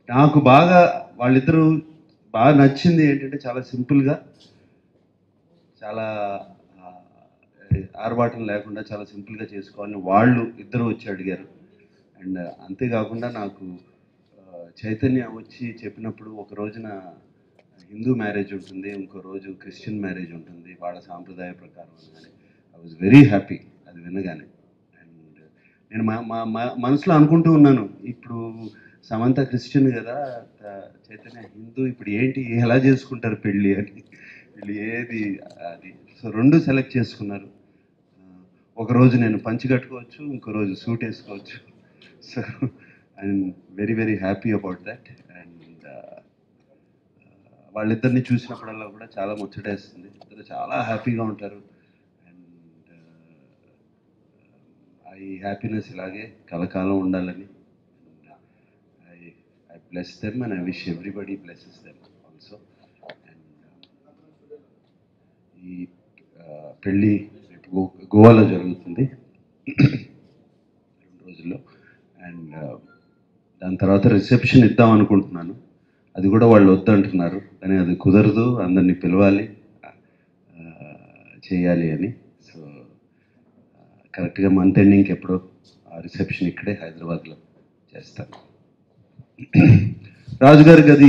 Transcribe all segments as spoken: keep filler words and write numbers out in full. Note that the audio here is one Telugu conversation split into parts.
నాకు బాగా వాళ్ళిద్దరూ బాగా నచ్చింది ఏంటంటే చాలా సింపుల్గా, చాలా ఆ, ఆర్భాటం లేకుండా చాలా సింపుల్గా చేసుకోవాలని వాళ్ళు ఇద్దరు వచ్చి అడిగారు. అండ్ అంతేకాకుండా నాకు ఆ, చైతన్య వచ్చి చెప్పినప్పుడు ఒక రోజున హిందూ మ్యారేజ్ ఉంటుంది, ఇంకో రోజు క్రిస్టియన్ మ్యారేజ్ ఉంటుంది వాళ్ళ సాంప్రదాయ ప్రకారం అనగానే ఐ వాజ్ వెరీ హ్యాపీ అది వినగానే. అండ్ నేను మా మా మా- మనసులో అనుకుంటూ ఉన్నాను, ఇప్పుడు సమంత క్రిస్టియన్ కదా, త- చైతన్య హిందూ, ఇప్పుడు ఏంటి ఎలా చేసుకుంటారు పెళ్ళి అని. వీళ్ళు ఏది అది, సో రెండు సెలెక్ట్ చేసుకున్నారు. ఆ, ఒక రోజు నేను పంచి కట్టుకోవచ్చు, ఇంకో రోజు సూట్ వేసుకోవచ్చు. So I'm very very happy about that. And వాళ్ళిద్దరిని చూసినప్పుడల్లా కూడా చాలా ముచ్చటేస్తుంది, ఇద్దరు చాలా హ్యాపీగా ఉంటారు. అండ్ ఈ హ్యాపీనెస్ ఇలాగే కలకాలం ఉండాలని I I bless them and I wish everybody blesses them also. And ఈ ఆ, పెళ్ళి రేపు గో గోవాలో జరుగుతుంది రెండు రోజుల్లో. అండ్ దాని తర్వాత రిసెప్షన్ ఇద్దాం అనుకుంటున్నాను, అది కూడా వాళ్ళు వద్దంటున్నారు, కానీ అది కుదరదు, అందరినీ పిలవాలి, ఆ, చేయాలి అని. సో కరెక్ట్గా మంత్ ఎండింగ్కి ఎప్పుడో ఆ రిసెప్షన్ ఇక్కడే హైదరాబాద్లో చేస్తాను. రాజుగారి గది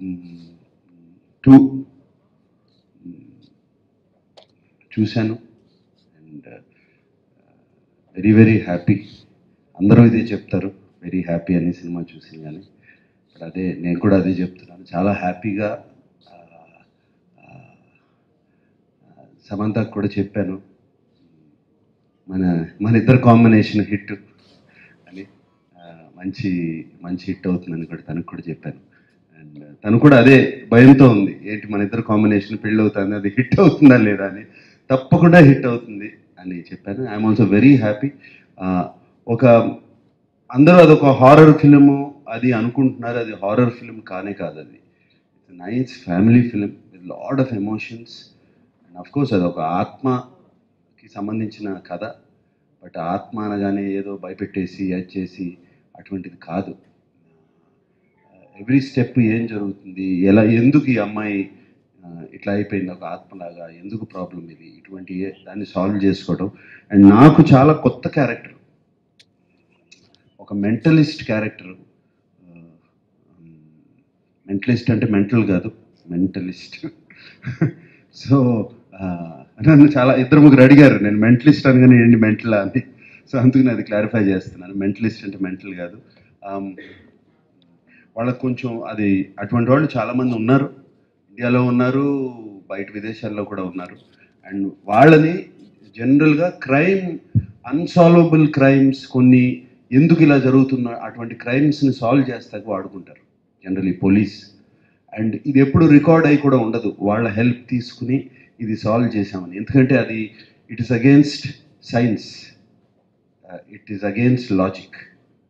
టూ చూశాను. And very very happy. అందరూ ఇదే చెప్తారు, వెరీ హ్యాపీ అని సినిమా చూసి, కానీ ఇప్పుడు అదే నేను కూడా అదే చెప్తున్నాను, చాలా హ్యాపీగా. ఆ, ఆ, సమంతకు కూడా చెప్పాను, మన మన ఇద్దరు కాంబినేషన్ హిట్ అని. ఆ, మంచి మంచి హిట్ అవుతుందని కూడా తనకు కూడా చెప్పాను. అండ్ తను కూడా అదే భయంతో ఉంది, ఏంటి మన ఇద్దరు కాంబినేషన్ పెళ్ళి అవుతుంది, అది హిట్ అవుతుందా లేదా అని. తప్పకుండా హిట్ అవుతుంది అని చెప్పాను. I'm also very happy. ఒక అందరూ అదొక హారర్ ఫిలిము అది అనుకుంటున్నారు, అది హారర్ ఫిలిం కానే కాదు, అది nice family film with lot of emotions. And of course అది ఒక ఆత్మకి సంబంధించిన కథ, బట్ ఆత్మ అనగానే ఏదో భయపెట్టేసి అది చేసి అటువంటిది కాదు. ఎవ్రీ స్టెప్ ఏం జరుగుతుంది, ఎలా, ఎందుకు ఈ అమ్మాయి ఆ, ఇట్లా అయిపోయింది ఒక ఆత్మలాగా, ఎందుకు ప్రాబ్లం ఇది, ఇటువంటి ఏ- దాన్ని సాల్వ్ చేసుకోవడం. అండ్ నాకు చాలా కొత్త క్యారెక్టర్, ఒక మెంటలిస్ట్ క్యారెక్టర్. మెంటలిస్ట్ అంటే మెంటల్ కాదు, మెంటలిస్ట్. సో నన్ను చాలా ఇద్దరు ముగ్గురు అడిగారు, నేను మెంటలిస్ట్ అనగానే ఏంటి మెంటలా అని. సో అందుకని అది క్లారిఫై చేస్తున్నాను, మెంటలిస్ట్ అంటే మెంటల్ కాదు. Um, వాళ్ళకు కొంచెం అది, అటువంటి వాళ్ళు చాలామంది ఉన్నారు, ఇండియాలో ఉన్నారు, బయట విదేశాల్లో కూడా ఉన్నారు. అండ్ వాళ్ళని జనరల్గా క్రైమ్, అన్సాల్వబుల్ క్రైమ్స్ కొన్ని, ఎందుకు ఇలా జరుగుతున్న అటువంటి క్రైమ్స్ని సాల్వ్ చేస్తాకు వాడుకుంటారు జనరలీ పోలీస్. అండ్ ఇది ఎప్పుడు రికార్డ్ అయి కూడా ఉండదు, వాళ్ళ హెల్ప్ తీసుకుని ఇది సాల్వ్ చేశామని, ఎందుకంటే అది it is against science, it is against logic.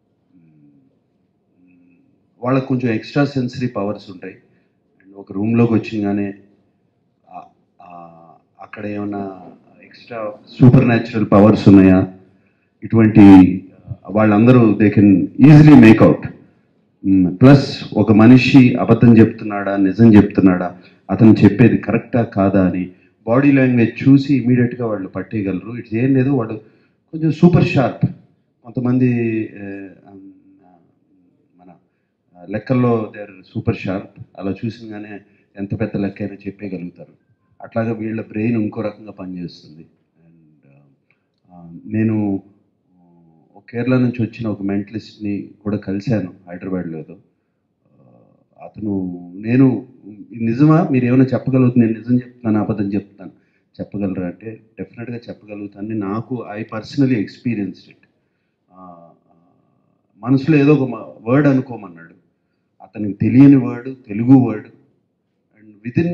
వాళ్ళకు కొంచెం ఎక్స్ట్రా సెన్సరీ పవర్స్ ఉంటాయి. అండ్ ఒక రూమ్లోకి వచ్చింగానే ఆ- ఆ- అక్కడ ఏమైనా ఎక్స్ట్రా సూపర్ న్యాచురల్ పవర్స్ ఉన్నాయా, ఇటువంటి ఆ, వాళ్ళందరూ they can easily make out. Plus ఒక మనిషి అబద్ధం చెప్తున్నాడా నిజం చెప్తున్నాడా, అతను చెప్పేది కరెక్టా కాదా అని బాడీ లాంగ్వేజ్ చూసి ఇమీడియట్గా వాళ్ళు పట్టేయగలరు. ఇట్స్ ఏం లేదు, వాడు కొంచెం సూపర్ షార్ప్. కొంతమంది ఆ, మన ఆ, లెక్కల్లో దే ఆర్ సూపర్ షార్ప్, అలా చూసినగానే ఎంత పెద్ద లెక్క అయినా చెప్పేయగలుగుతారు. అట్లాగే వీళ్ళ బ్రెయిన్ ఇంకో రకంగా పనిచేస్తుంది. అండ్ నేను ఆ, ఒక కేరళ నుంచి వచ్చిన ఒక మెంటలిస్ట్ని కూడా కలిశాను హైదరాబాద్లో ఏదో. ఆ, అతను, నేను ఇది నిజమా, మీరు ఏమైనా చెప్పగలుగుతుంది, నేను నిజం చెప్తున్నాను అబద్ధం చెప్తాను చెప్పగలరా అంటే డెఫినెట్గా చెప్పగలుగుతాను, నాకు ఐ పర్సనలీ ఎక్స్పీరియన్స్డ్ ఇట్. మనసులో ఏదో ఒక వర్డ్ అనుకోమన్నాడు, అతనికి తెలియని word, Telugu word, and within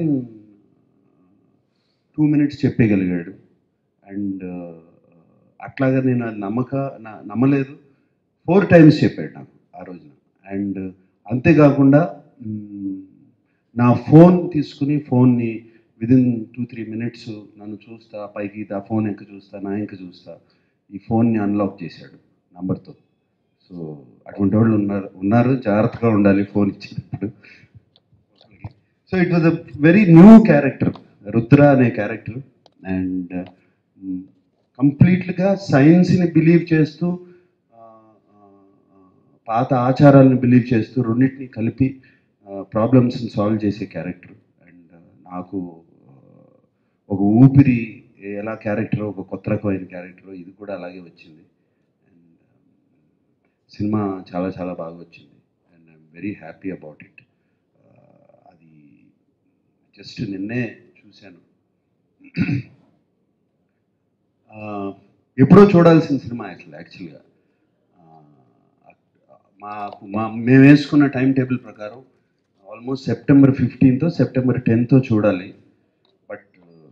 two minutes చెప్పేయగలిగాడు. అండ్ అట్లాగా నేను అది నమ్మక నా నమ్మలేదు, ఫోర్ టైమ్స్ చెప్పాడు నాకు ఆ రోజున. అండ్ అంతేకాకుండా మ్, నా ఫోన్ తీసుకుని ఫోన్ని విదిన్ టూ త్రీ మినిట్స్ నన్ను చూస్తా, పైకి ఆ ఫోన్ ఎంక చూస్తా, నా ఎంక చూస్తా, ఈ ఫోన్ని అన్లాక్ చేశాడు నంబర్తో. సో సో అటువంటి వాళ్ళు ఉన్నారు ఉన్నారు జాగ్రత్తగా ఉండాలి ఫోన్ ఇచ్చినప్పుడు. So it was a very new character, Rudra అనే క్యారెక్టర్. అండ్ కంప్లీట్గా సైన్స్ని బిలీవ్ చేస్తూ పాత ఆచారాలను బిలీవ్ చేస్తూ రెండింటిని కలిపి ప్రాబ్లమ్స్ని సాల్వ్ చేసే క్యారెక్టర్. అండ్ నాకు ఒక ఊపిరి ఎలా క్యారెక్టర్, ఒక కొత్త రకమైన క్యారెక్టర్, ఇది కూడా అలాగే వచ్చింది. అండ్ సినిమా చాలా చాలా బాగా వచ్చింది and I'm very happy about it. అది జస్ట్ నిన్నే చూశాను. ఎప్పుడో చూడాల్సిన సినిమా అసలు యాక్చువల్గా. మాకు మా మేము వేసుకున్న టైం టేబుల్ ప్రకారం ఆల్మోస్ట్ సెప్టెంబర్ ఫిఫ్టీన్తో సెప్టెంబర్ టెన్తో చూడాలి. బట్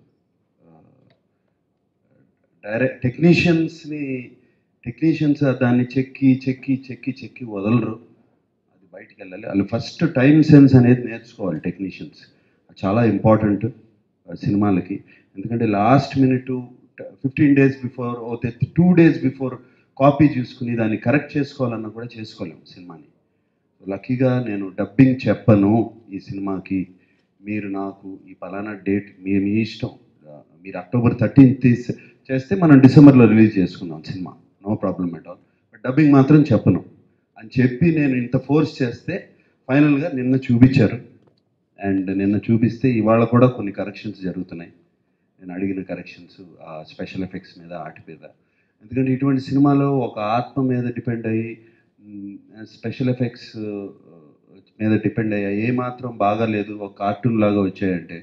డైరెక్ట్ టెక్నీషియన్స్ని టెక్నీషియన్స్ దాన్ని చెక్కి చెక్కి చెక్కి చెక్కి వదలరు. అది బయటికి వెళ్ళాలి. వాళ్ళు ఫస్ట్ టైం సెన్స్ అనేది నేర్చుకోవాలి టెక్నీషియన్స్. చాలా ఇంపార్టెంట్ సినిమాలకి. ఎందుకంటే last minute fifteen days before ఓతే టూ డేస్ బిఫోర్ కాపీ చూసుకుని దాన్ని కరెక్ట్ చేసుకోవాలన్నా కూడా చేసుకోలేము సినిమాని. లక్కీగా నేను డబ్బింగ్ చెప్పను ఈ సినిమాకి, మీరు నాకు ఈ పలానా డేట్ మీ మీ ఇష్టం, మీరు అక్టోబర్ థర్టీన్త్ చేస్తే మనం డిసెంబర్లో రిలీజ్ చేసుకుందాం సినిమా, no problem at all, but dubbing మాత్రం చెప్పను అని చెప్పి నేను ఇంత ఫోర్స్ చేస్తే ఫైనల్గా నిన్న చూపించారు. అండ్ నిన్న చూపిస్తే ఇవాళ కూడా కొన్ని కరెక్షన్స్ జరుగుతున్నాయి. నేను అడిగిన కరెక్షన్స్ స్పెషల్ ఎఫెక్ట్స్ మీద వాటి మీద. ఎందుకంటే ఇటువంటి సినిమాలో ఒక ఆత్మ మీద డిపెండ్ అయ్యి స్పెషల్ ఎఫెక్ట్స్ మీద డిపెండ్ అయ్యా ఏమాత్రం బాగాలేదు, ఒక కార్టూన్ లాగా వచ్చాయంటే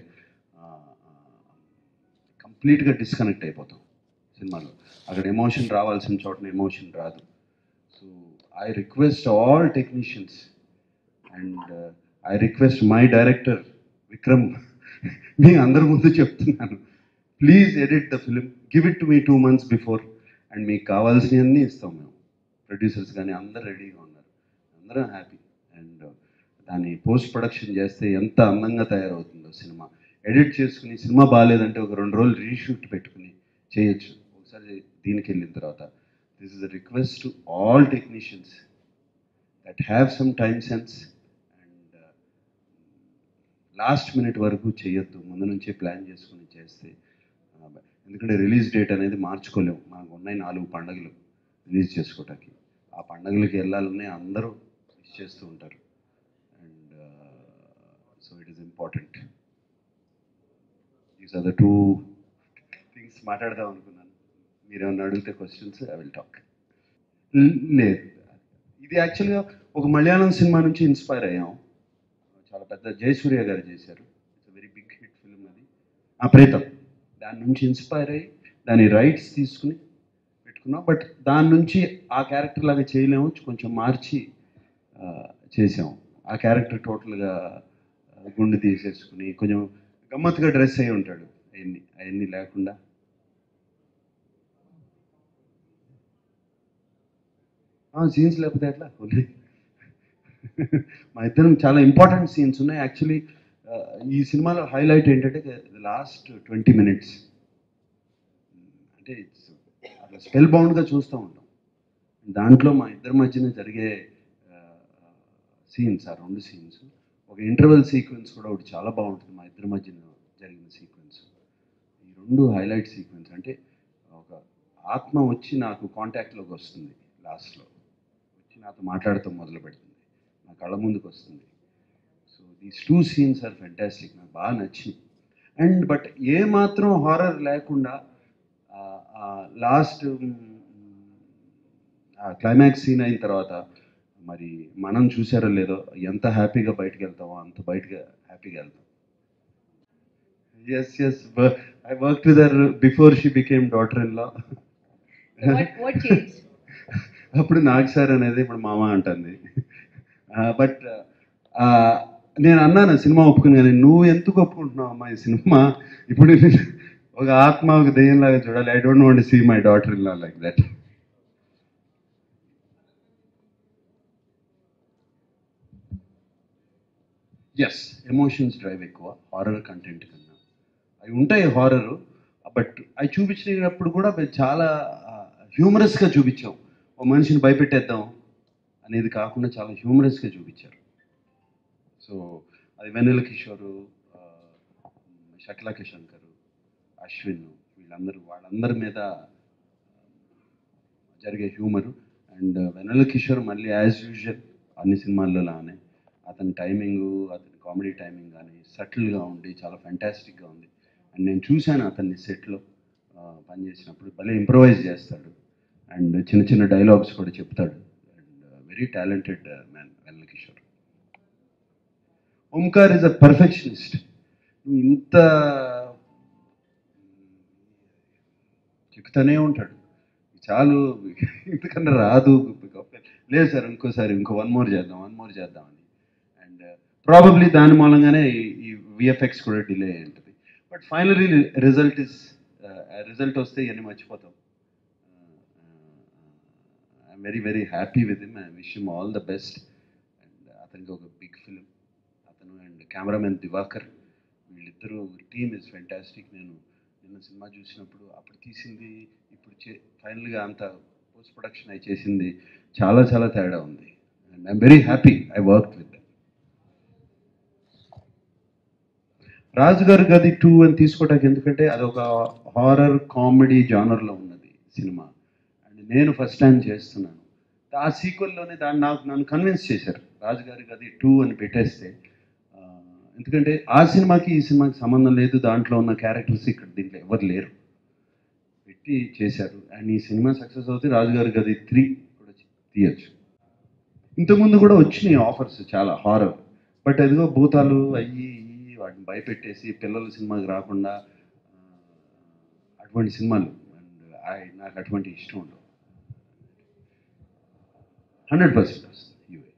కంప్లీట్గా డిస్కనెక్ట్ అయిపోతాం సినిమాలో. అక్కడ ఎమోషన్ రావాల్సిన చోటన ఎమోషన్ రాదు. So I request all technicians and I request my director Vikram, మీ అందరి ముందు చెప్తున్నాను, please edit the film, give it to me two months before and మీకు కావాల్సినవన్నీ ఇస్తాం మేము. ప్రొడ్యూసర్స్ కానీ అందరు రెడీగా ఉన్నారు, అందరం హ్యాపీ. అండ్ దాన్ని పోస్ట్ ప్రొడక్షన్ చేస్తే ఎంత అందంగా తయారవుతుందో సినిమా. ఎడిట్ చేసుకుని సినిమా బాగాలేదంటే ఒక రెండు రోజులు రీషూట్ పెట్టుకుని చేయొచ్చు ఒకసారి దీనికి వెళ్ళిన తర్వాత. This is a request to all technicians that have some time sense and last minute వరకు చేయొద్దు, ముందు నుంచే ప్లాన్ చేసుకుని చేస్తే. ఎందుకంటే రిలీజ్ డేట్ అనేది మార్చుకోలేము, మనకు ఉన్నాయి నాలుగు పండుగలు రిలీజ్ చేసుకోవటానికి. ఆ పండుగలకి వెళ్ళాలని అందరూ విష్ చేస్తూ ఉంటారు. And so it is important. These are the two things మాట్లాడదాం అనుకున్నాను. మీరేమన్నా అడిగితే క్వశ్చన్స్ ఐ విల్ టాక్. లేదు, ఇది యాక్చువల్గా ఒక మలయాళం సినిమా నుంచి ఇన్స్పైర్ అయ్యాం. చాలా పెద్ద జయసూర్య గారు చేశారు, it's very big hit film అది, ఆ ప్రేతం. దాని నుంచి ఇన్స్పైర్ అయ్యి దాని రైట్స్ తీసుకుని పెట్టుకున్నాం. బట్ దాని నుంచి ఆ క్యారెక్టర్ లాగా చేయలేము, కొంచెం మార్చి చేసాం. ఆ క్యారెక్టర్ టోటల్గా గుండె తీసేసుకుని కొంచెం గమ్మత్తుగా డ్రెస్ అయి ఉంటాడు, అవన్నీ అవన్నీ లేకుండా. సీన్స్ లేకపోతే ఎట్లా ఉన్నాయి. మా ఇద్దరం చాలా ఇంపార్టెంట్ సీన్స్ ఉన్నాయి. యాక్చువల్లీ ఈ సినిమాలో హైలైట్ ఏంటంటే లాస్ట్ ట్వంటీ మినిట్స్ అంటే ఇట్స్ అట్లా స్పెల్ బౌండ్గా చూస్తూ ఉంటాం. దాంట్లో మా ఇద్దరి మధ్యన జరిగే సీన్స్, ఆ రెండు సీన్స్, ఒక ఇంటర్వెల్ సీక్వెన్స్ కూడా ఒకటి చాలా బాగుంటుంది మా ఇద్దరి మధ్యన జరిగిన సీక్వెన్స్. ఈ రెండు హైలైట్ సీక్వెన్స్. అంటే ఒక ఆత్మ వచ్చి నాకు కాంటాక్ట్లోకి వస్తుంది, లాస్ట్లో వచ్చి నాతో మాట్లాడుతూ మొదలు పెడుతుంది, నా కళ్ళ ముందుకు వస్తుంది. So these two scenes are fantastic, నాకు బాగా నచ్చింది. అండ్ బట్ ఏమాత్రం హారర్ లేకుండా లాస్ట్ క్లైమాక్స్ సీన్ అయిన తర్వాత మరి మనం చూసారో లేదో ఎంత హ్యాపీగా బయటకు వెళ్తామో అంత బయటగా హ్యాపీగా వెళ్తాం. Yes yes I work with her before she became daughter in law. అప్పుడు నాగ్ సార్ అనేది ఇప్పుడు మామ అంటుంది. బట్ నేను అన్నాను సినిమా ఒప్పుకుని, కానీ నువ్వు ఎందుకు ఒప్పుకుంటున్నావు అమ్మా ఈ సినిమా, ఇప్పుడు ఒక ఆత్మ ఒక దెయ్యంలాగా చూడాలి, I don't want to see my daughter in law like that. Yes, emotions drive ఎక్కువ హారర్ కంటెంట్ కన్నా. అవి ఉంటాయి హారరు, బట్ అవి చూపించినప్పుడు కూడా చాలా హ్యూమరస్గా చూపించాం. ఓ మనిషిని భయపెట్టేద్దాం, అనేది కాకుండా చాలా హ్యూమరస్గా చూపించారు. సో అది వెన్నెల కిషోరు, షకిలా శంకర్, అశ్విన్, వీళ్ళందరూ వాళ్ళందరి మీద జరిగే హ్యూమరు. అండ్ వెన్నెల కిషోర్ మళ్ళీ యాజ్ యూజువల్ అన్ని సినిమాల్లో లానే అతని టైమింగు, అతని కామెడీ టైమింగ్ కానీ సటిల్గా ఉండి చాలా ఫ్యాంటాస్టిక్గా ఉంది. అండ్ నేను చూశాను అతన్ని సెట్లో పనిచేసినప్పుడు, భలే ఇంప్రవైజ్ చేస్తాడు అండ్ చిన్న చిన్న డైలాగ్స్ కూడా చెప్తాడు. And very talented man Vennela Kishore. Omkar is a perfectionist. ఇంత చెప్తానే ఉంటాడు, చాలు ఎందుకన్నా రాదు, లేదు సార్ ఇంకోసారి ఇంకో వన్ మోర్ చేద్దాం వన్ మోర్ చేద్దామని. అండ్ ప్రాబబ్లీ దాని మూలంగానే ఈ విఎఫ్ఎక్స్ కూడా డిలే అయి ఉంటుంది. But finally result is result వస్తే ఇవన్నీ మర్చిపోతాం. I'm very very happy with him. I wish him all the best. And అతనికి ఒక బిగ్ ఫిలిం, అతను అండ్ కెమెరామెన్ దివాకర్, వీళ్ళిద్దరూ టీమ్ ఇస్ ఫెంటాస్టిక్. నేను నిన్న సినిమా చూసినప్పుడు అప్పుడు తీసింది ఇప్పుడు చే ఫైనల్గా అంత పోస్ట్ ప్రొడక్షన్ అయి చేసింది చాలా చాలా తేడా ఉంది. And I'm very happy I work with them. Rajugari Gadhi two అని తీసుకోవడానికి ఎందుకంటే అదొక హారర్ కామెడీ జానర్లో ఉన్నది సినిమా. అండ్ నేను ఫస్ట్ టైం చేస్తున్నాను. ఆ సీక్వెల్లోనే దాన్ని నాకు నన్ను కన్విన్స్ చేశారు రాజుగారి గది టూ అని పెట్టేస్తే. ఎందుకంటే ఆ సినిమాకి ఈ సినిమాకి సంబంధం లేదు, దాంట్లో ఉన్న క్యారెక్టర్స్ ఇక్కడ దీంట్లో ఎవరు లేరు, పెట్టి చేశారు. అండ్ ఈ సినిమా సక్సెస్ అవుతే రాజుగారి గది త్రీ కూడా తీయచ్చు. ఇంతకుముందు కూడా వచ్చినాయి ఆఫర్స్ చాలా హారర్, బట్ అదిగో భూతాలు అయ్యి వాటిని భయపెట్టేసి పిల్లల సినిమాకి రాకుండా అటువంటి సినిమాలు. అండ్ నాకు అటువంటి ఇష్టం ఉండవు. హండ్రెడ్ పర్సెంట్ వస్తుంది యూఏ.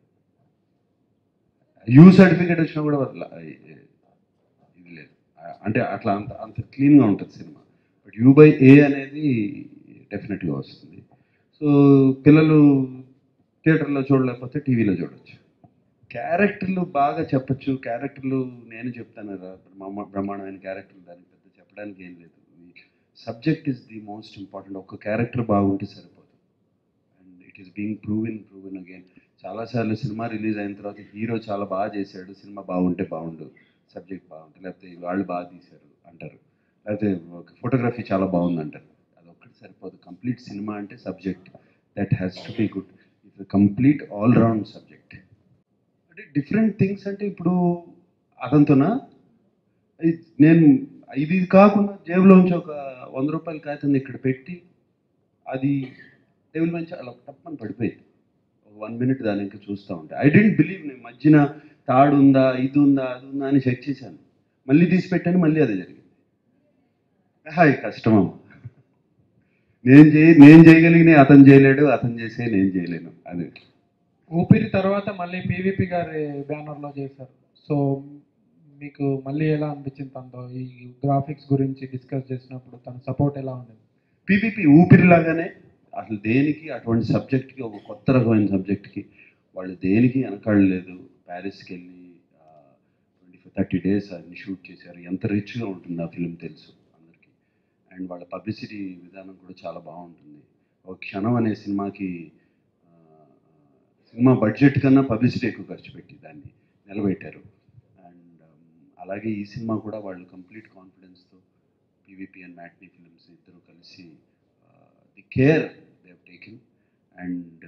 యూ సర్టిఫికేట్ వచ్చినా కూడా ఇది లేదు, అంటే అట్లా అంత అంత క్లీన్గా ఉంటుంది సినిమా. బట్ యూ బై ఏ అనేది డెఫినెట్గా వస్తుంది. సో పిల్లలు థియేటర్లో చూడలేకపోతే టీవీలో చూడవచ్చు. క్యారెక్టర్లు బాగా చెప్పచ్చు, క్యారెక్టర్లు నేను చెప్తాను బ్రహ్మ బ్రహ్మాండమైన క్యారెక్టర్లు, దానికి పెద్ద చెప్పడానికి ఏం లేదు. Subject is the most important. ఒక్క క్యారెక్టర్ బాగుంటే సరిపోదు. And it is being proven proven again. చాలాసార్లు సినిమా రిలీజ్ అయిన తర్వాత హీరో చాలా బాగా చేశాడు, సినిమా బాగుంటే బాగుండు, సబ్జెక్ట్ బాగుంటుంది, లేకపోతే వాళ్ళు బాగా తీశారు అంటారు, లేకపోతే ఫోటోగ్రఫీ చాలా బాగుంది అంటారు. అదొక్కటి సరిపోదు. కంప్లీట్ సినిమా అంటే subject that has to be good. It's complete all round subject. అంటే డిఫరెంట్ థింగ్స్ అంటే ఇప్పుడు అతనితోనా నేను ఇది కాకుండా జేబులోంచి ఒక వంద రూపాయల కాగితం ఇక్కడ పెట్టి అది టేబుల్ మంచి అలా తప్పని పడిపోయింది. ఒక వన్ మినిట్ దాని ఇంకా చూస్తూ ఉంటాయి. I don't believe. నేను మధ్యన తాడు ఉందా ఇది ఉందా అది ఉందా అని చెక్ చేశాను, మళ్ళీ తీసి పెట్టాను, మళ్ళీ అదే జరిగింది. హాయ్ కష్టమా, నేను చేయ నేను చేయగలిగిన అతను చేయలేడు, అతను చేసే నేను చేయలేను. అది ఊపిరి తర్వాత మళ్ళీ పీవీపీ గారి బ్యానర్లో చేశారు. సో మీకు మళ్ళీ ఎలా అనిపించింది తనతో ఈ గ్రాఫిక్స్ గురించి డిస్కస్ చేసినప్పుడు తన సపోర్ట్ ఎలా ఉండేది? పీవీపీ ఊపిరిలాగానే అసలు దేనికి అటువంటి సబ్జెక్ట్కి, ఒక కొత్త రకమైన సబ్జెక్ట్కి వాళ్ళు దేనికి వెనకాడలేదు. ప్యారిస్కి వెళ్ళి ట్వంటీ ఫైవ్ థర్టీ డేస్ అన్ని షూట్ చేశారు. ఎంత రిచ్గా ఉంటుంది ఆ ఫిలిం తెలుసు అందరికీ. అండ్ వాళ్ళ పబ్లిసిటీ విధానం కూడా చాలా బాగుంటుంది. ఒక క్షణం అనే సినిమాకి సినిమా బడ్జెట్ కన్నా పబ్లిసిటీ ఎక్కువ ఖర్చు పెట్టి దాన్ని నిలబెట్టారు. అండ్ అలాగే ఈ సినిమా కూడా వాళ్ళు కంప్లీట్ కాన్ఫిడెన్స్తో పీవీపీ అండ్ మ్యాట్నీ ఫిల్మ్స్ ఇద్దరు కలిసి the care they have taken. And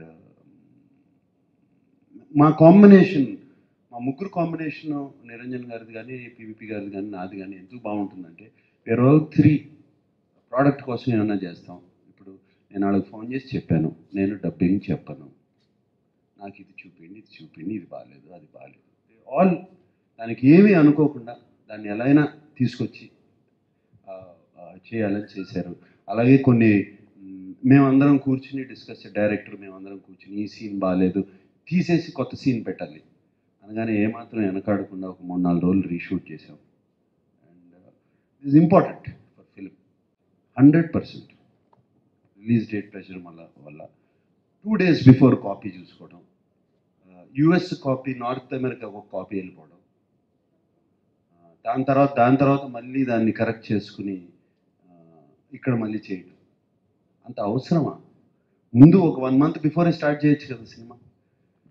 మా కాంబినేషన్, మా ముగ్గురు కాంబినేషన్, నిరంజన్ గారిది కానీ పీవీపీ గారిది కానీ నాది కానీ ఎందుకు బాగుంటుందంటే వేరే ఆల్ త్రీ ప్రోడక్ట్ కోసం ఏమైనా చేస్తాం. ఇప్పుడు నేను వాళ్ళకి ఫోన్ చేసి చెప్పాను, నేను డబ్బింగ్ చెప్పను, నాకు ఇది చూపిండి ఇది చూపిండి ఇది బాగాలేదు అది బాగాలేదు, ఆల్ దానికి ఏమీ అనుకోకుండా దాన్ని ఎలా అయినా తీసుకొచ్చి చేయాలని చేశారు. అలాగే కొన్ని మేమందరం కూర్చుని డిస్కస్, డైరెక్టర్ మేమందరం కూర్చుని ఈ సీన్ బాగాలేదు తీసేసి కొత్త సీన్ పెట్టాలి అనగానే ఏమాత్రం వెనకాడకుండా ఒక మూడు నాలుగు రోజులు రీషూట్ చేసాం. And it is important for film. Hundred percent release date pressure వల్ల వల్ల టూ డేస్ బిఫోర్ కాపీ చూసుకోవడం, యుఎస్ కాపీ నార్త్ అమెరికా ఒక కాపీ వెళ్ళిపోవడం, దాని తర్వాత దాని తర్వాత మళ్ళీ దాన్ని కరెక్ట్ చేసుకుని ఇక్కడ మళ్ళీ చేయడం అంత అవసరమా? ముందు ఒక వన్ మంత్ బిఫోరే స్టార్ట్ చేయొచ్చు కదా సినిమా.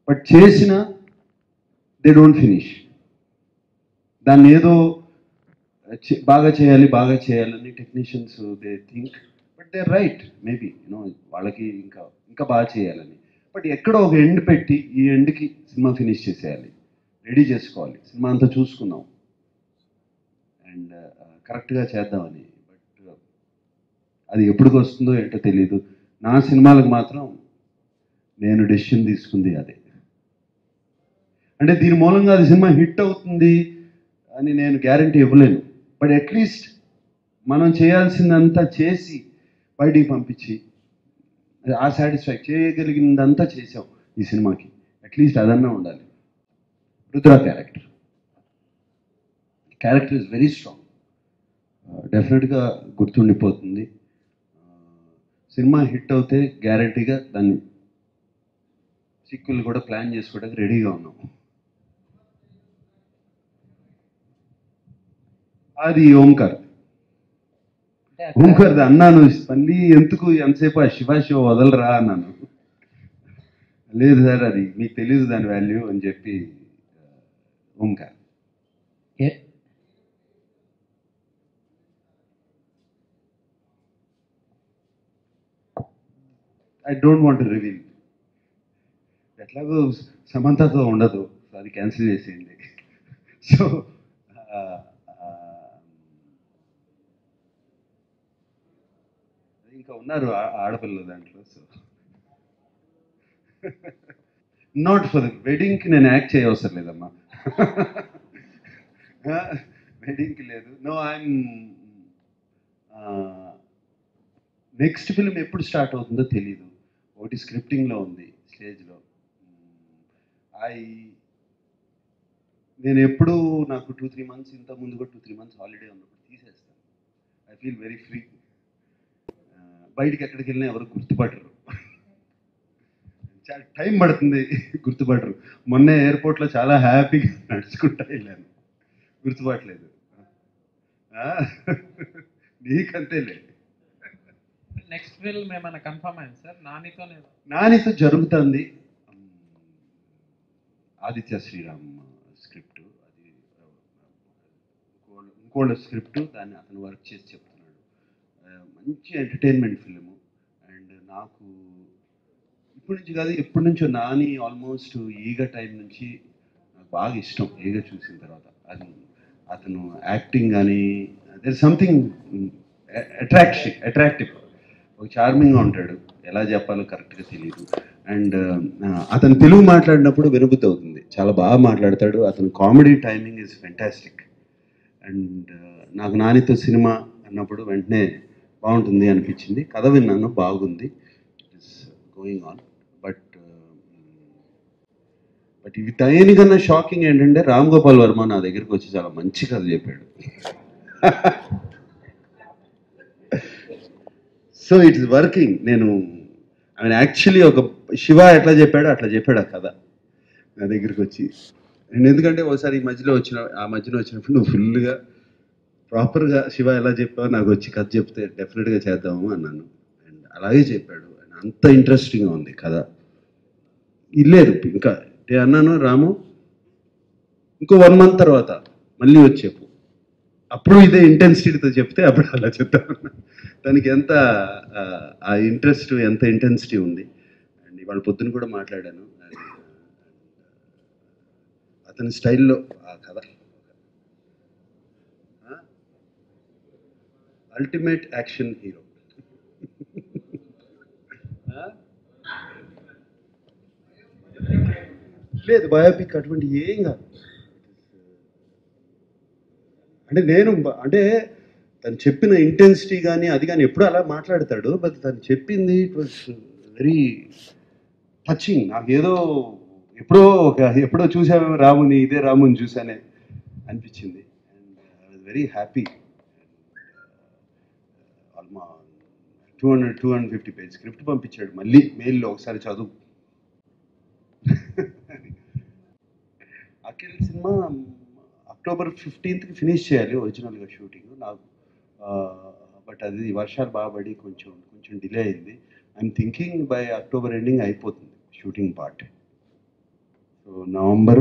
బట్ చేసిన దే డోంట్ ఫినిష్. దాన్ని ఏదో బాగా చేయాలి బాగా చేయాలని technicians they think, but they right maybe you know వాళ్ళకి ఇంకా ఇంకా బాగా చేయాలని. బట్ ఎక్కడో ఒక ఎండ్ పెట్టి ఈ ఎండ్కి సినిమా ఫినిష్ చేసేయాలి, రెడీ చేసుకోవాలి, సినిమా అంతా చూసుకున్నాం అండ్ కరెక్ట్గా చేద్దామని. బట్ అది ఎప్పటికి వస్తుందో ఏంటో తెలియదు. నా సినిమాలకు మాత్రం నేను డెసిషన్ తీసుకుంది అదే. అంటే దీని మూలంగా అది సినిమా హిట్ అవుతుంది అని నేను గ్యారంటీ ఇవ్వలేను. బట్ అట్లీస్ట్ మనం చేయాల్సిందంతా చేసి బయటికి పంపించి ఆ సాటిస్ఫై చేయగలిగిందంతా చేసాం ఈ సినిమాకి. అట్లీస్ట్ అదన్నా ఉండాలి. Rudra character character is very strong, డెఫినెట్గా గుర్తుండిపోతుంది. సినిమా హిట్ అవుతే గ్యారంటీగా దాన్ని సీక్వెల్ కూడా ప్లాన్ చేసుకోవడానికి రెడీగా ఉన్నాం. అది ఓంకార్. ఓంకార్ది అన్నాను, మళ్ళీ ఎందుకు ఎంతసేపు ఆ శివ శివ వదలరా అన్నాను. లేదు సార్ అది మీకు తెలియదు దాని వాల్యూ అని చెప్పి Omkar. I don't want to reveal. ఎట్లాగో సమంతతో ఉండదు, అది క్యాన్సిల్ చేసేయండి. సో ఇంకా ఉన్నారు ఆడపిల్లలు దాంట్లో. సో నాట్ ఫర్ వెడ్డింగ్కి నేను యాక్ట్ చేయవసరం లేదమ్మా. వెడ్డింగ్కి లేదు. నో ఐఎమ్ నెక్స్ట్ ఫిల్మ్ ఎప్పుడు స్టార్ట్ అవుతుందో తెలీదు. ఒకటి స్క్రిప్టింగ్లో ఉంది, స్టేజ్లో. ఐ నేను ఎప్పుడు నాకు టూ త్రీ మంత్స్ ఇంత ముందు కూడా టూ త్రీ మంత్స్ హాలిడే ఉన్నప్పుడు తీసేస్తాను. I feel very free. బయటికి ఎక్కడికి వెళ్ళినా ఎవరు గుర్తుపట్టరు. చాలా టైం పడుతుంది, గుర్తుపట్టరు. మొన్నే ఎయిర్పోర్ట్లో చాలా హ్యాపీగా నడుచుకుంటా వెళ్ళాను, గుర్తుపట్టలేదు. నీకంతేలే. నెక్స్ట్ ఫిల్మ్ ఏమైనా కన్ఫర్మ్ అయింది సార్? నానితో నానితో జరుగుతుంది. ఆదిత్య శ్రీరామ్ స్క్రిప్ట్, అది ఇంకోళ్ళ స్క్రిప్ట్, దాన్ని అతను వర్క్ చేసి చెప్తున్నాడు. మంచి ఎంటర్టైన్మెంట్ ఫిల్ము. అండ్ నాకు ఇప్పటి నుంచి కాదు ఎప్పటి నుంచో నాని ఆల్మోస్ట్ ఈగ టైం నుంచి నాకు బాగా ఇష్టం. ఈగ చూసిన తర్వాత అది అతను యాక్టింగ్ కానీ దర్ సంథింగ్ అట్రాక్షన్ అట్రాక్టివ్, ఒక చార్మింగ్గా ఉంటాడు, ఎలా చెప్పాలో కరెక్ట్గా తెలియదు. అండ్ అతను తెలుగు మాట్లాడినప్పుడు వినబుద్ధి అవుతుంది, చాలా బాగా మాట్లాడతాడు. అతను comedy timing is fantastic. And నాకు నానితో సినిమా అన్నప్పుడు వెంటనే బాగుంటుంది అనిపించింది. కథ విన్నాను, బాగుంది, it is going on. But but ఇవి తయనికన్నా షాకింగ్ ఏంటంటే రామ్ గోపాల్ వర్మ నా దగ్గరికి వచ్చి చాలా మంచి కథ చెప్పాడు. So it's working. నేను ఐ మీన్ యాక్చువల్లీ ఒక శివ ఎట్లా చెప్పాడో అట్లా చెప్పాడు ఆ కథ నా దగ్గరికి వచ్చి. నేను ఎందుకంటే ఒకసారి ఈ మధ్యలో వచ్చిన ఆ మధ్యలో వచ్చినప్పుడు నువ్వు ఫుల్గా ప్రాపర్గా శివ ఎలా చెప్పావో నాకు వచ్చి కథ చెప్తే డెఫినెట్గా చేద్దాము అన్నాను. అండ్ అలాగే చెప్పాడు. అండ్ అంత ఇంట్రెస్టింగ్గా ఉంది కథ. ఇల్లేదు ఇంకా అన్నాను, రాము ఇంకో వన్ మంత్ తర్వాత మళ్ళీ వచ్చి చెప్పు, అప్పుడు ఇదే ఇంటెన్సిటీతో చెప్తే అప్పుడు అలా చెప్తాను. దానికి ఎంత ఆ ఇంట్రెస్ట్, ఎంత ఇంటెన్సిటీ ఉంది. అండ్ ఇవాళ పొద్దున కూడా మాట్లాడాను అతని స్టైల్లో ఆ కథ. Ultimate action hero. లేదు బయోపిక్ అటువంటి ఏం కాదు. అంటే నేను అంటే తను చెప్పిన ఇంటెన్సిటీ కానీ అది కానీ ఎప్పుడూ అలా మాట్లాడతాడు. బట్ తను చెప్పింది ఇట్ వాజ్ వెరీ టచింగ్. నాకేదో ఎప్పుడో ఒక ఎప్పుడో చూసామేమో రాముని, ఇదే రాముని చూసానే అనిపించింది. And I was very happy. Almost two hundred two hundred fifty page script పంపించాడు మళ్ళీ మెయిల్లో, ఒకసారి చదువు. అఖిల్ సినిమా అక్టోబర్ ఫిఫ్టీన్త్కి ఫినిష్ చేయాలి ఒరిజినల్గా షూటింగ్ నాకు. బట్ అది వర్షాలు బాగా పడి కొంచెం కొంచెం డిలే అయింది. I'm thinking by October ending అయిపోతుంది షూటింగ్ పార్ట్. సో నవంబరు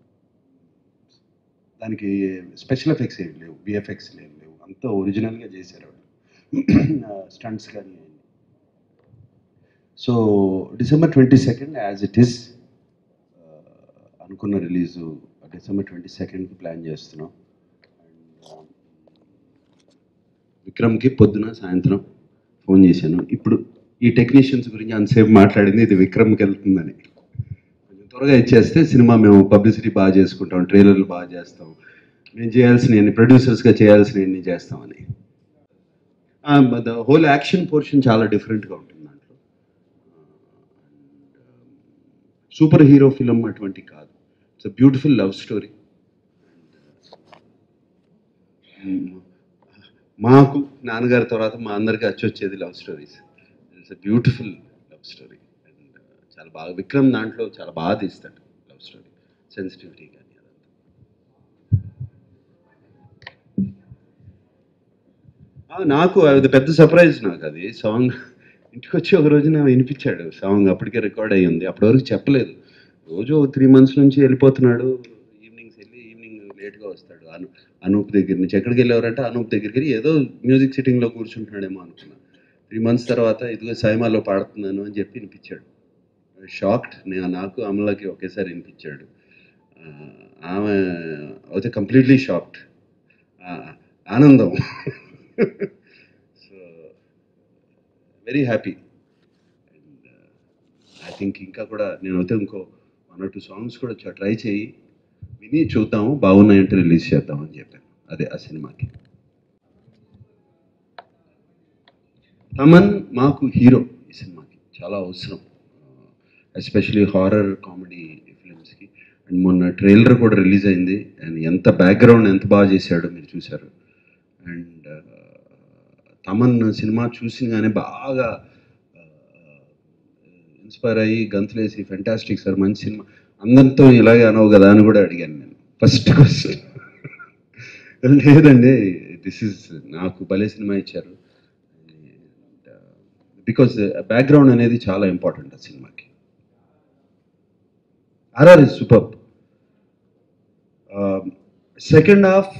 దానికి స్పెషల్ ఎఫెక్ట్స్ ఏమి లేవు, విఎఫ్ఎక్స్ ఏమి లేవు, అంతా ఒరిజినల్గా చేశారు స్టంట్స్ కానీ. So December twenty second as it is అనుకున్న రిలీజు డిసెంబర్ ట్వంటీ సెకండ్కి ప్లాన్ చేస్తున్నాం. అండ్ విక్రమ్కి పొద్దున సాయంత్రం ఫోన్ చేశాను. ఇప్పుడు ఈ టెక్నీషియన్స్ గురించి అంతసేపు మాట్లాడింది ఇది విక్రమ్కి వెళ్తుందని. కొంచెం త్వరగా ఇచ్చేస్తే సినిమా మేము పబ్లిసిటీ బాగా చేసుకుంటాం, ట్రైలర్లు బాగా చేస్తాం, మేము చేయాల్సిన ప్రొడ్యూసర్స్గా చేయాల్సిన ఎన్ని చేస్తామని. ద హోల్ యాక్షన్ పోర్షన్ చాలా డిఫరెంట్గా ఉంటుంది దాంట్లో. సూపర్ హీరో ఫిలిం అటువంటి కాదు, it's a beautiful love story. మాకు నాన్నగారి తర్వాత మా అందరికీ వచ్చొచ్చేది love stories. It's a beautiful love story. And చాలా బాగా విక్రమ్ దాంట్లో చాలా బాగా తీస్తాడు లవ్ స్టోరీ, సెన్సిటివిటీ కానీ అదంతా. నాకు అది పెద్ద సర్ప్రైజ్. నాకు అది సాంగ్ ఇంటికి వచ్చి ఒక రోజున వినిపించాడు సాంగ్, అప్పటికే రికార్డ్ అయ్యి ఉంది, అప్పటి వరకు చెప్పలేదు. రోజు త్రీ మంత్స్ నుంచి వెళ్ళిపోతున్నాడు, ఈవినింగ్స్ వెళ్ళి ఈవినింగ్ లేట్గా వస్తాడు. అను అనూప్ దగ్గర నుంచి ఎక్కడికి వెళ్ళేవారంటే అనూప్ దగ్గరికి వెళ్ళి ఏదో మ్యూజిక్ సిట్టింగ్లో కూర్చుంటున్నాడేమో అనుకున్నాను. త్రీ మంత్స్ తర్వాత ఇదిగో సైమాలో పాడుతున్నాను అని చెప్పి వినిపించాడు. షాక్డ్ నేను, నాకు అమలకి ఒకేసారి వినిపించాడు. ఆమె అయితే కంప్లీట్లీ షాక్డ్, ఆనందం. So very happy. And I think ఇంకా కూడా నేనైతే ఇంకో వన్ ఆర్ టూ సాంగ్స్ కూడా ట్రై చేయి, విని చూద్దాము, బాగున్నాయంటే రిలీజ్ చేద్దామని చెప్పాను. అదే ఆ సినిమాకి. తమన్ మాకు హీరో ఈ సినిమాకి చాలా అవసరం, ఎస్పెషలీ హారర్ కామెడీ ఫిలిమ్స్కి. అండ్ మొన్న ట్రైలర్ కూడా రిలీజ్ అయింది, అండ్ ఎంత బ్యాక్గ్రౌండ్ ఎంత బాగా చేశాడో మీరు చూశారు. అండ్ తమన్ సినిమా చూసిగానే బాగా ఇన్స్పైర్ అయ్యి గంతులేసి ఫెంటాస్టిక్ సార్, మంచి సినిమా, అందరితో ఇలాగే అనవు కదా అని కూడా అడిగాను నేను ఫస్ట్ క్వశ్చన్. లేదండి, దిస్ ఇస్ నాకు భలే సినిమా ఇచ్చారు. బికాజ్ బ్యాక్గ్రౌండ్ అనేది చాలా ఇంపార్టెంట్ ఆ సినిమాకి. RR is super. Second half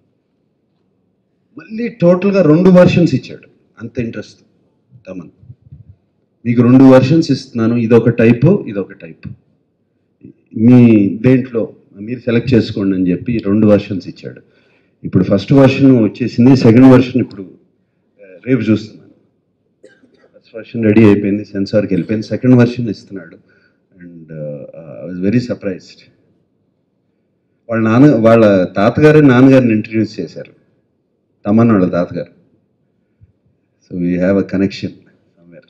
మళ్ళీ టోటల్గా రెండు వర్షన్స్ ఇచ్చాడు, అంత ఇంట్రెస్ట్ తమన్. మీకు రెండు వర్షన్స్ ఇస్తున్నాను, ఇదొక టైపు ఇదొక టైపు, మీ దేంట్లో మీరు సెలెక్ట్ చేసుకోండి అని చెప్పి రెండు వర్షన్స్ ఇచ్చాడు. ఇప్పుడు ఫస్ట్ వర్షన్ వచ్చేసింది, సెకండ్ వర్షన్ ఇప్పుడు రేపు చూస్తున్నాను. ఫస్ట్ వర్షన్ రెడీ అయిపోయింది, సెన్సార్కి వెళ్ళిపోయింది, సెకండ్ వర్షన్ ఇస్తున్నాడు. And I was very surprised. వాళ్ళ నాన్న వాళ్ళ తాతగారే నాన్నగారిని ఇంట్రడ్యూస్ చేశారు, తమన్ వాళ్ళ తాతగారు. So we have a connection somewhere.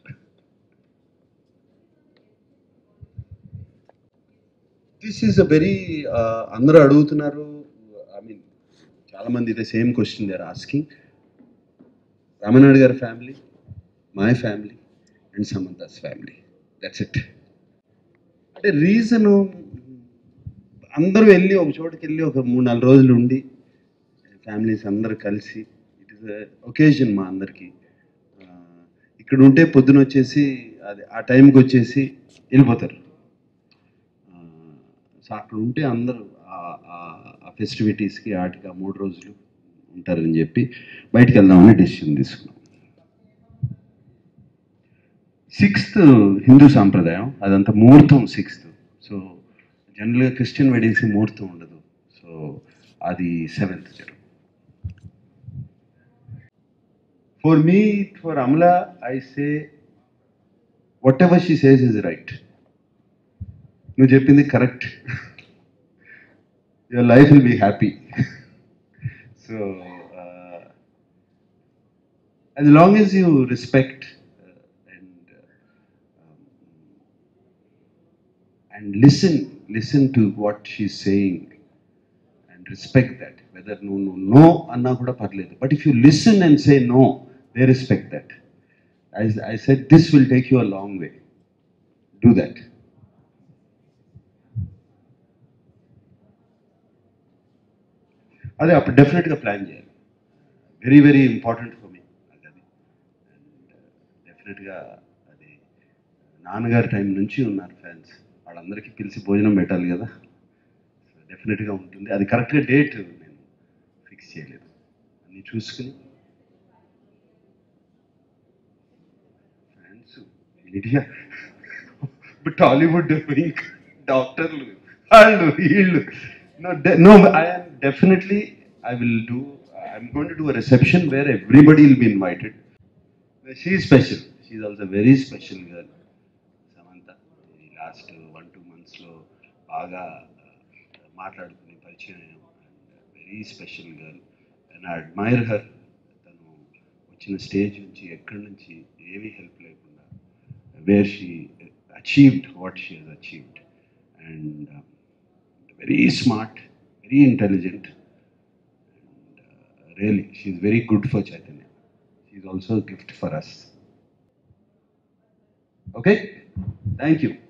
This is a very అందరూ అడుగుతున్నారు, ఐ మీన్ చాలామంది ఇదే same question they are asking. Ramanaidu గారి family, my family and Samantha's family, that's it. అంటే రీజను అందరూ వెళ్ళి ఒక చోటుకి వెళ్ళి ఒక మూడు నాలుగు రోజులు ఉండి ఫ్యామిలీస్ అందరూ కలిసి, ఇట్ ఈస్ ఒకేజన్ మా అందరికీ. ఇక్కడ ఉంటే పొద్దున వచ్చేసి అది ఆ టైంకి వచ్చేసి వెళ్ళిపోతారు. సో అక్కడ ఉంటే అందరూ ఆ ఫెస్టివిటీస్కి వాటికి ఆ మూడు రోజులు ఉంటారని చెప్పి బయటికి వెళ్దామని డెసిషన్ తీసుకున్నాం. సిక్స్త్ హిందూ సాంప్రదాయం, అదంతా ముహూర్తం సిక్స్త్. సో జనరల్గా క్రిస్టియన్ వెడ్డింగ్స్కి ముహూర్తం ఉండదు, సో అది సెవెంత్ జరుగుతుంది. For me, for Amala, I say whatever she says is right. నువ్వు చెప్పింది correct, your life will be happy. So as long as you respect uh, and uh, um, and listen listen to what she's saying and respect that, whether no no no anna kuda parledu, but if you listen and say no, they respect that. As I said, this will take you a long way, do that. అదే అప్పుడు డెఫినెట్గా ప్లాన్ చేయాలి, very very important for me. డెఫినెట్గా అది నాన్నగారి టైం నుంచి ఉన్నారు ఫ్యాన్స్, ఆ వాళ్ళందరికీ పిలిచి భోజనం పెట్టాలి కదా, డెఫినెట్గా ఉంటుంది. అది కరెక్ట్గా డేట్ నేను ఫిక్స్ చేయలేదు, అన్నీ చూసుకుని. ఫ్యాన్స్ మీడియా, టాలీవుడ్, ఇంకా డాక్టర్లు, వాళ్ళు వీళ్ళు. No no I'm definitely I will do I'm going to do a reception where everybody will be invited. She is special, she is also very special girl. Samantha ఈ లాస్ట్ వన్ టూ మంత్స్లో బాగా మాట్లాడుకుని పరిచయం అయ్యాం. And very special girl and I admire her. తను వచ్చిన స్టేజ్ నుంచి ఎక్కడి నుంచి ఏమీ హెల్ప్ లేకుండా where she achieved what she has achieved. And very smart, very intelligent. And really she is very good for Chaitanya. She is also a gift for us. Okay? Thank you.